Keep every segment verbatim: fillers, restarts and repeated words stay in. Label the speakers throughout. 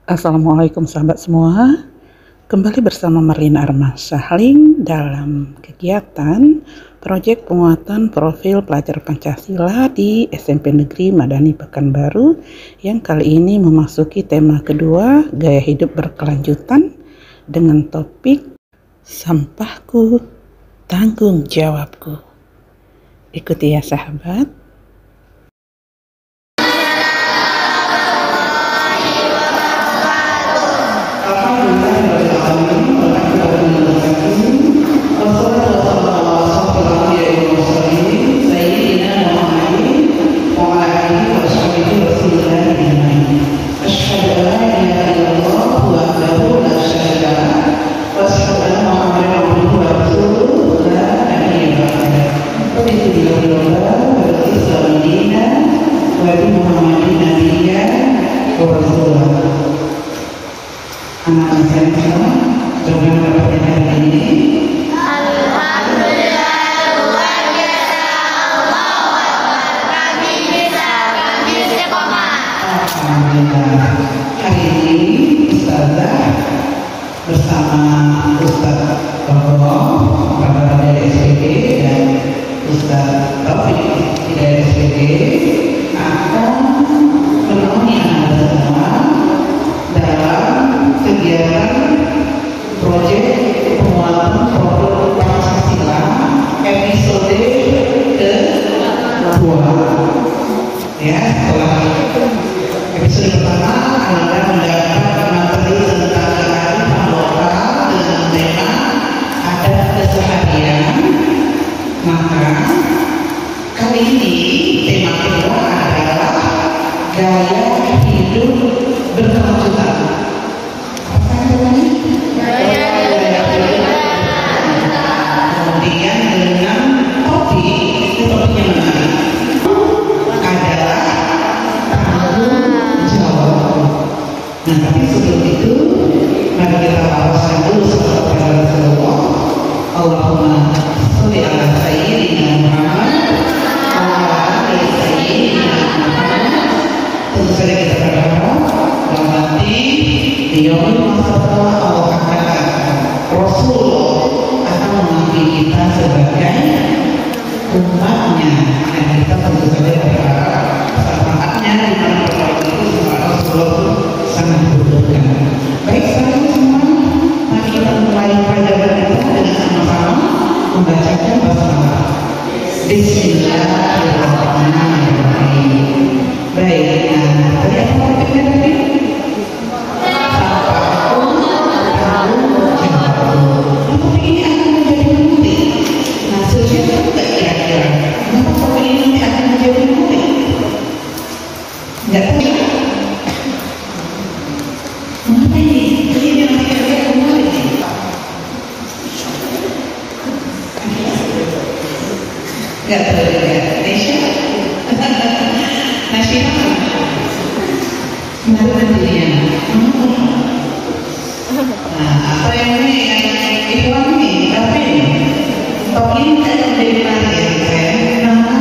Speaker 1: Assalamualaikum sahabat semua. Kembali bersama Marlina Armansyahling dalam kegiatan proyek penguatan profil pelajar Pancasila di S M P Negeri Madani Pekanbaru yang kali ini memasuki tema kedua, gaya hidup berkelanjutan, dengan topik sampahku tanggung jawabku. Ikuti ya sahabat.
Speaker 2: Hari ini Ustazah bersama Ustaz Bambang Kabar dari S P G dan Ustaz Taufik dari S P G akan menemani Anda semua dalam kegiatan proyek penguatan profil Pancasila episode kedua. Ya, setelah episode pertama Anda mendapat materi tentang kearifan lokal dengan tema adat keseharian. Maka kali ini tema kedua adalah gaya hidup berkelanjutan. Apa namanya? Gaya hidup berkelanjutan. Kemudian dengan topik itu topik yang menarik adalah tanggung jawab. Nah, tapi sebelum itu mari kita lafazkan dulu salawat kepada Rasulullah. Allahumma sholli ala sayyidina Muhammad wa ala ali sayyidina Muhammad. Tentu saja kita berharap bahwa nanti di yaumul mahsyar Allah akan Rasulullah akan mengambil kita sebagai umatnya, dan kita tentu saja berharap saatnya di mana perkara itu semua Rasulullah sangat dibutuhkan. Baik, sekarang semua mari kita mulai pelajaran kita dengan sama-sama membacakan basmalah. Bismillahirrahmanirrahim. Baik, nah tadi apa topiknya tadi? Sampahku tanggung jawabku. Topik ini akan menjadi penting. Nah, sesuatu tidak kira-kira kenapa topik ini akan menjadi penting? Enggak tahu. Mengapa ini? Ini yang kira-kira menarik. Enggak tahu juga. Nesya? Nasya? Kenapa dirinya? Nah, apa yang ini? Yang Ikhwan ini? Apa ini? Topik ini tidak menjadi menarik. Kenapa?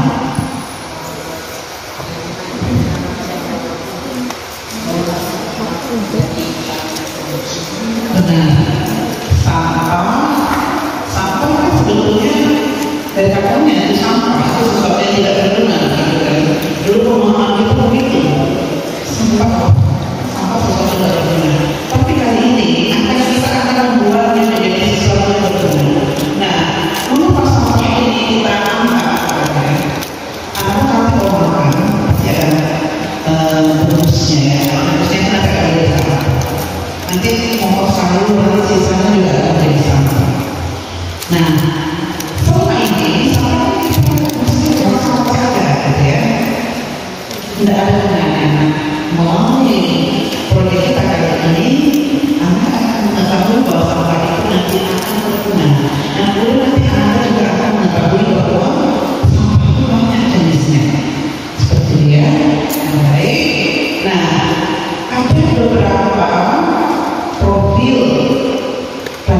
Speaker 2: Benar, sampah, sampah kan sebetulnya dari katanya itu sampah itu sesuatu yang tidak berguna, gitu kan? Dulu pemahaman itu begitu, sampah, sampah sesuatu yang tidak berguna. Tapi kali ini akan kita akan membuatnya menjadi sesuatu yang berguna. Nah, mengapa sampah ini kita angkat? Anda kalau mau makan pasti ada rumusnya ya, rumusnya kan ada kali sampah. Nanti kompos sayur nanti sisanya juga akan jadi sampah. Nah, selama ini sampah kita mesti sampah saja, gitu ya. Tidak ada gunanya. Melalui proyek kita kali ini, Anda akan mengetahui bahwa sampah itu nanti akan berguna. Nah, kemudian nanti Anda juga akan mengetahui bahwa sampah itu banyak jenisnya. Seperti dia, baik. Nah, ada beberapa profil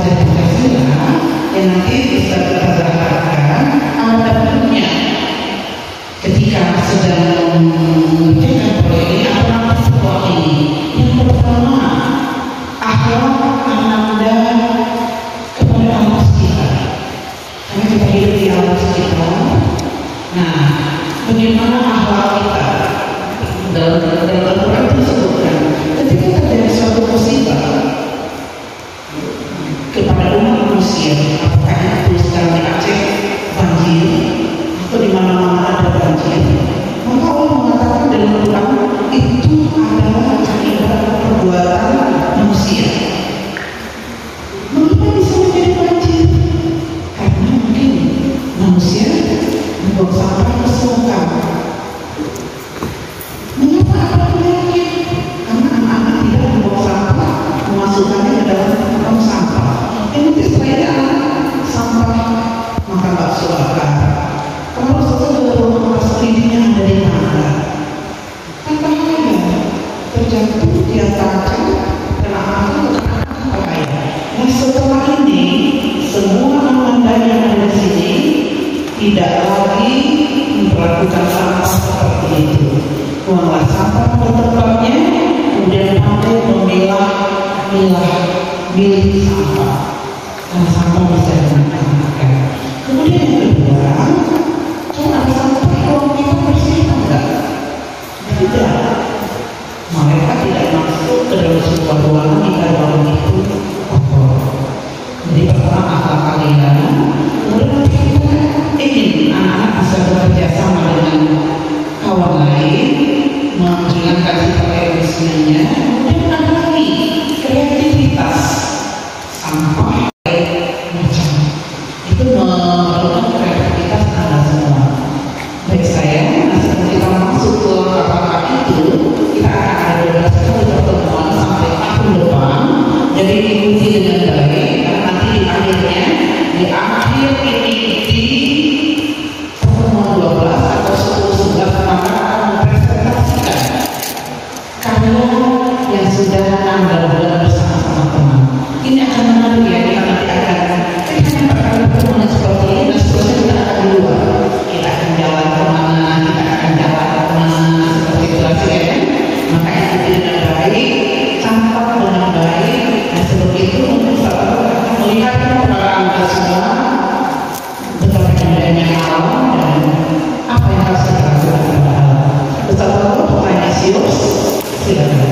Speaker 2: kaca telah masuk ke air. Nah setelah ini semua Anda yang ada di sini tidak lagi memperlakukan sampah seperti itu. Buanglah sampah ke tempatnya, kemudian pandai memilah milah milih sampah. Karena sampah bisa dimanfaatkan. Kemudian yang kedua, coba sampah ruang kita bersih enggak? Tidak. Mereka tidak masuk ke dalam sebuah ruangan jika ruangan itu kotor. Jadi pertama akal kalian, kemudian kita ingin anak-anak bisa bekerja sama dengan kawan lain, menghilangkan sifat egoismenya, kemudian ada lagi kreativitas sampah macam itu memerlukan kreativitas Anda semua. Baik saya, nah sebelum kita masuk ke apa itu, kita akan ada dua belas kali pertemuan sampai tahun depan. Jadi diikuti dengan baik, karena nanti di akhirnya, di akhir ini di pertemuan dua belas atau sepuluh sebelas maka akan mempresentasikan karya yang sudah Anda buat bersama-sama teman. Ini akan menarik ya, kita nanti akan kita akan pertemuan seperti ini dan seterusnya kita akan di luar. Kita akan jalan kemana, kita akan jalan kemana seperti itu lagi ya. Maka ikuti dengan baik, campak dengan baik, dan seperti itu untuk selalu melihatkan kepada Anda semua betapa indahnya alam dan apa yang harus kita lakukan pada alam. Bersama pertanyaan Sius, silakan.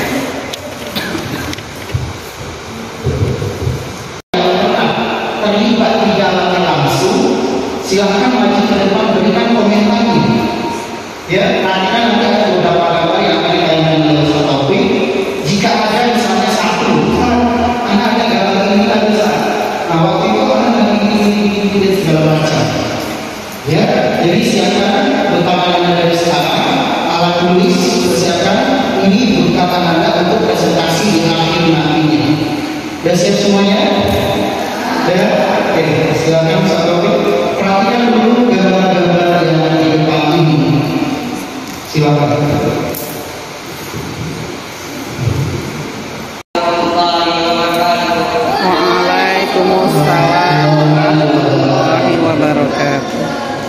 Speaker 2: Terlibat di dalamnya langsung, silahkan maju ke depan berikan komentarnya. Ya, nanti kan nanti ada beberapa gambar yang akan dikaitkan dengan satu topik. Jika ada misalnya satu, Anda ada gambar ini kita bisa. Nah waktu itu orang lagi ini dan segala macam. Ya, jadi siapkan bertangan Anda dari sekarang, alat tulis persiapkan. Ini berkatan Anda untuk presentasi di akhir nantinya. Sudah siap semuanya? Ya, oke, silakan satu topik. Perhatikan dulu gambar-gambar yang ada di depan ini. Silakan.
Speaker 1: Waalaikumsalam warahmatullahi wabarakatuh.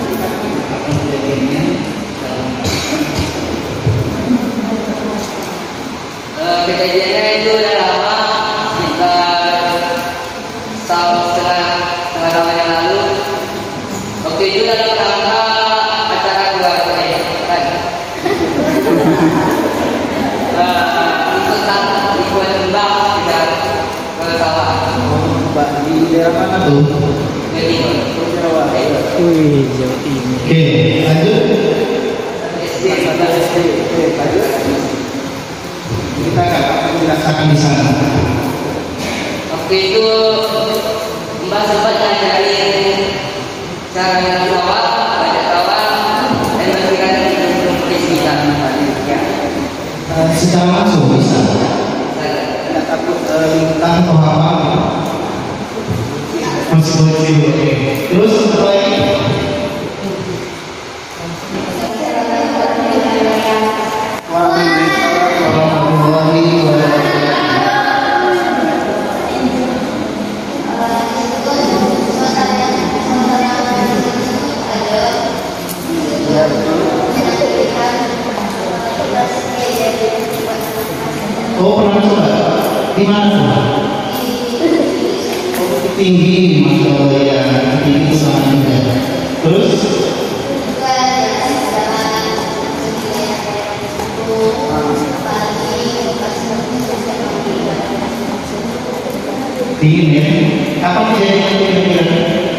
Speaker 3: Kejadiannya itu udah lama, sekitar setahun setengah setengah tahun yang lalu. Waktu itu dalam rangka acara keluarga ya, kan? Ikut ikut kembang tidak ke sawah.
Speaker 2: Mbak di daerah mana tuh?
Speaker 3: Ke timur, Jawa.
Speaker 1: Wih, Jawa Timur.
Speaker 2: Oke, lanjut.
Speaker 3: S D, S D, lanjut.
Speaker 2: Kita akan dirasakan di sana.
Speaker 3: Waktu itu Mbak sempat ngajarin cara yang sawah, banyak sawah, dan memberikan ilmu kita. Ya.
Speaker 2: Uh, secara langsung bisa. Tidak takut lintang atau apa? Masih boleh. Oke. Terus setelah ini. Oh, pernah coba? Di mana? Tinggi, masya Allah ya, tinggi sama juga. Terus? Tinggi ya? Kapan kejadian?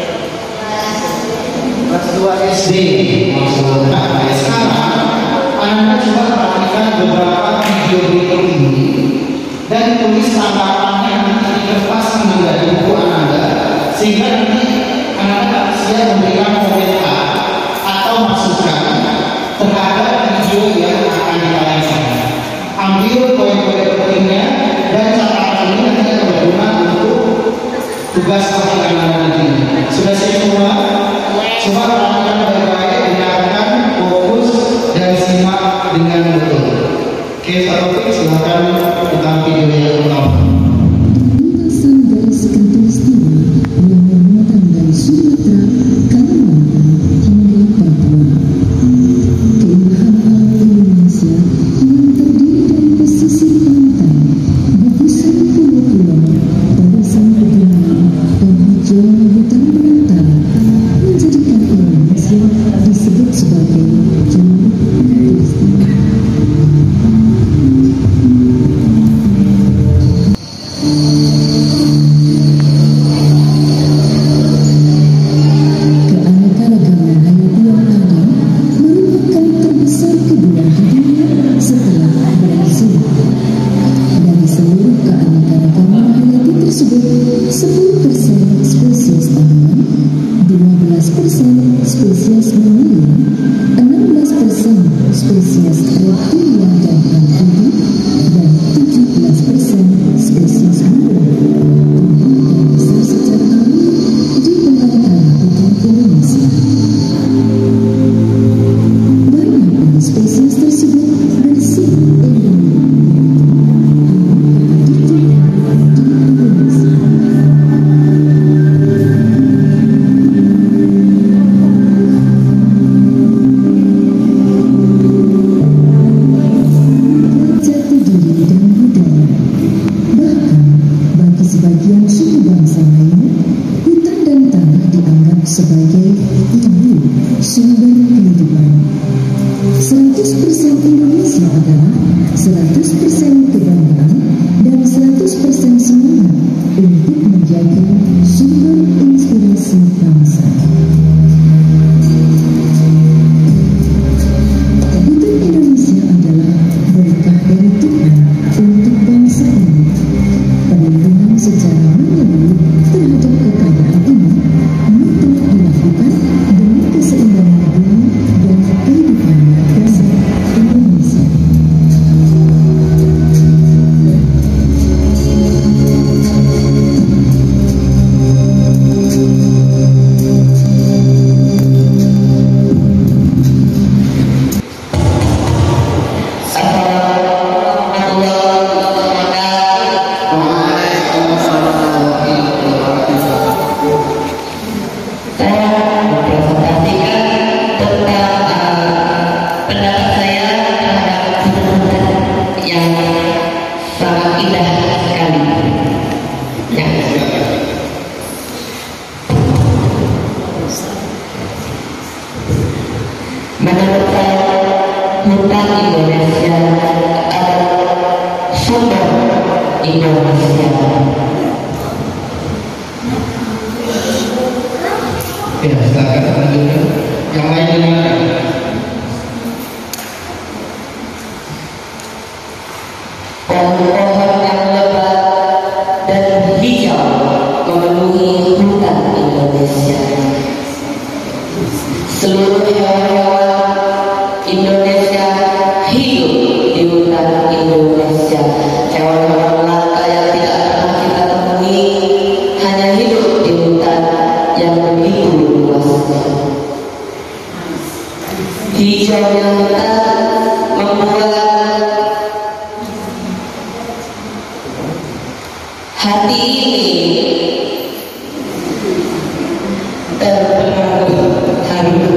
Speaker 2: Kelas dua S D, masya Allah. Nah, sekarang Anda coba perhatikan beberapa video berikut ini dan tulis tanggapannya nanti di kertas Anda di buku Anda, sehingga nanti Anda siap memberikan komentar atau masukan terhadap video yang akan ditayangkan. Ambil poin-poin pentingnya dan catatan ini nanti akan berguna untuk tugas pemeriksaan Anda nanti. Sudah siap semua? Coba perhatikan baik-baik, dengarkan, fokus dan simak dengan betul. Oke, satu topik silakan.
Speaker 3: Indonesia.
Speaker 2: Ya, silakan lanjutkan. Yang lain gimana?
Speaker 3: Pohon-pohon yang lebat dan hijau memenuhi hutan Indonesia. Seluruh hewan-hewan Indonesia hidup di hutan Indonesia. Hewan-hewan langka yang tidak pernah kita temui hanya hidup di hutan yang begitu luasnya. Hijaunya hutan membuat hati ini terpengaruh haru.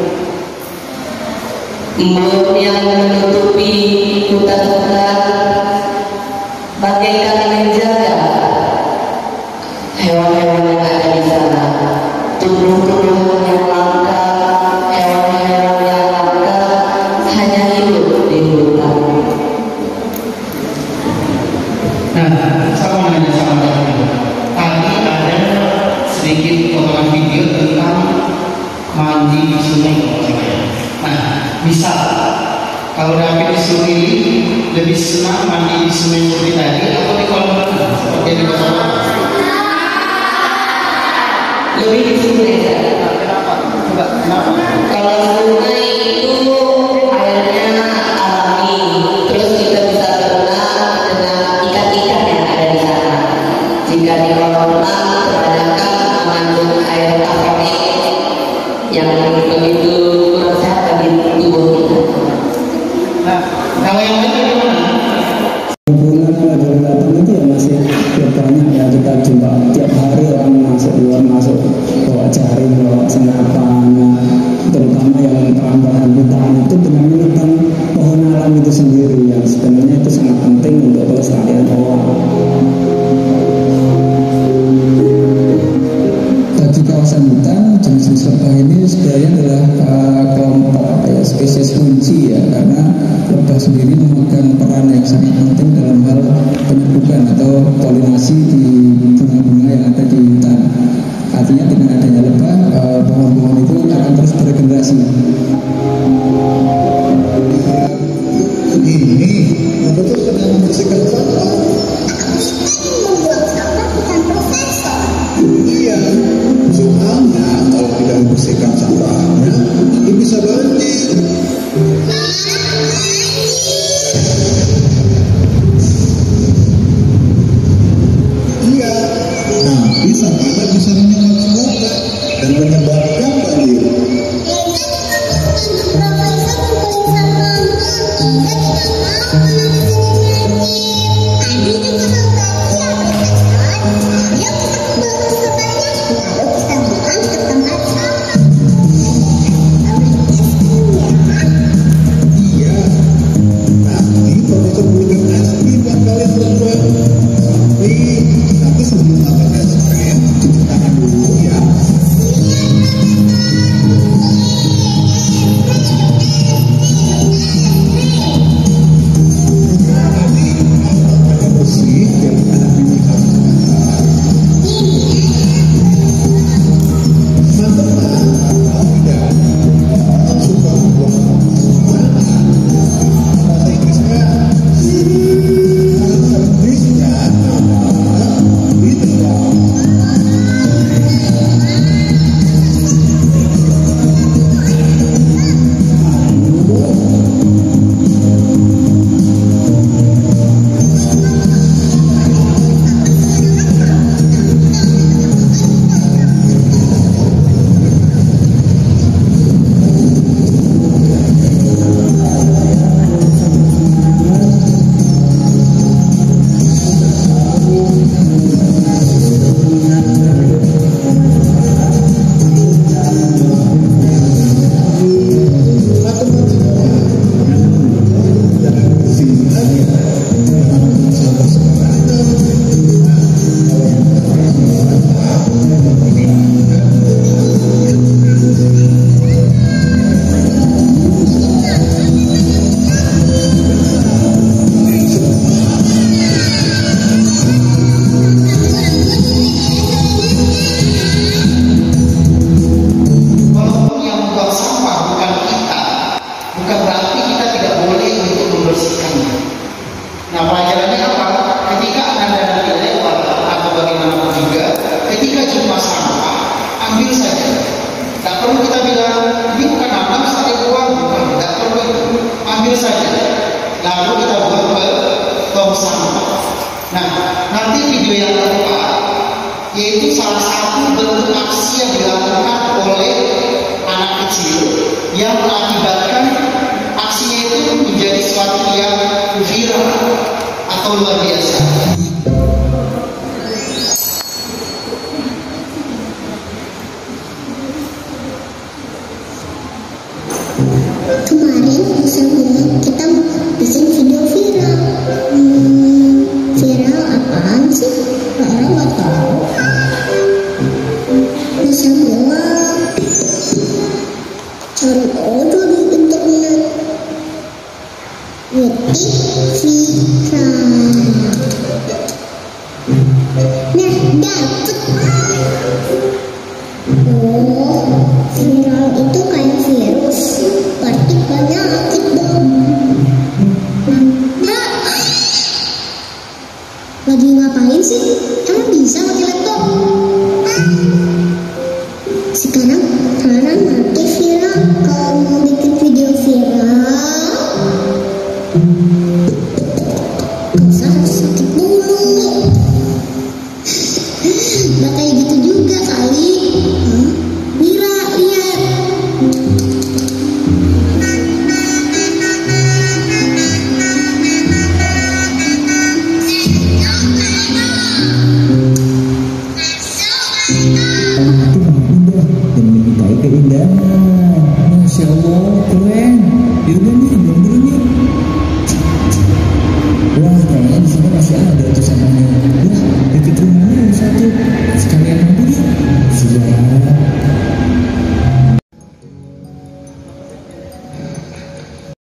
Speaker 3: Embun yang menutupi hutan-hutan bagaikan menjaga hewan-hewan yang ada di sana. Tumbuh-tumbuhan yang langka, hewan-hewan yang langka hanya hidup di hutan.
Speaker 2: Nah, saya mau nanya sama kamu. Tadi ada sedikit potongan video tentang mandi di sungai. Nah, misal kalau David disuruh pilih, lebih senang mandi di sungai seperti tadi atau di kolam renang seperti yang di kolam renang?
Speaker 3: Lebih di sungai.
Speaker 2: Kenapa? Coba, kenapa?
Speaker 3: Kalau sungai itu airnya alami, terus kita bisa berenang dengan ikan-ikan yang ada di sana. Jika di kolam renang kebanyakan mengandung air karbonat yang begitu kurang sehat bagi tubuh kita.
Speaker 2: Nah, kalau yang lain bagaimana?
Speaker 4: Bulan datang itu ya masih banyak ya, kita jumpa tiap hari orang masuk luar masuk bawa jaring, bawa senapan, terutama yang perambahan hutan itu dengan menekan pohon alam itu sendiri yang sebenarnya itu sangat penting untuk kelestarian alam. Bagi kawasan hutan jenis-jenis lebah ini sebenarnya adalah uh, kelompok apa ya, spesies kunci ya, karena lebah sendiri memegang peran yang sangat penting dalam hal penyebukan atau polinasi di bunga-bunga yang ada di hutan. Artinya dengan adanya lebah, uh, pohon-pohon itu akan terus beregenerasi.
Speaker 5: Ini apa tuh sedang membersihkan sampah? Iya, soalnya kalau tidak membersihkan sampahnya, itu bisa banjir. Iya, nanti sampahnya bisa menyebar kemana dan menyebabkan banjir.
Speaker 2: ambil saja. Tidak perlu kita bilang, ini bukan amal, saya buang, bukan. Tidak perlu itu, ambil saja. Lalu kita buang ke tong sampah. Nah, nanti video yang keempat, yaitu salah satu bentuk aksi yang dilakukan oleh anak kecil yang mengakibatkan aksinya itu menjadi sesuatu yang viral atau luar biasa.
Speaker 6: Kemarin saya bilang kita bikin video viral. Hmm, viral apaan sih? Orang nggak tahu. Saya bilang cari aja di internet. Ngetik viral. Nah, dapet. Oh, viral itu kayak virus. Berarti penyakit dong. Nah, lagi ngapain sih? Emang bisa pakai laptop?